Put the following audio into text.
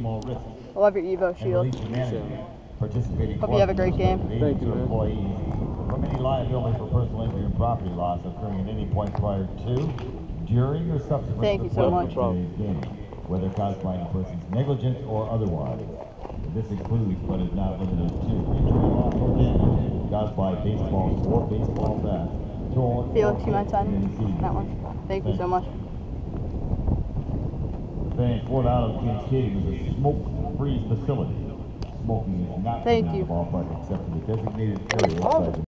small risks. I love your Evo shield. Participating Hope you have a great game. Thank you, employees from any liability for personal injury and property loss occurring at any point prior to, during, or subsequent Thank you so much. today's game, whether caused by any person's negligence or otherwise. This includes, but is not limited to, injury, loss, or damage caused by baseballs or baseball bats. Felix, you might sign that one. Thank you so much. The Florida Island King Stadium is a smoke-free facility. Smoking is not Thank allowed you. in the ballpark except in the designated area outside the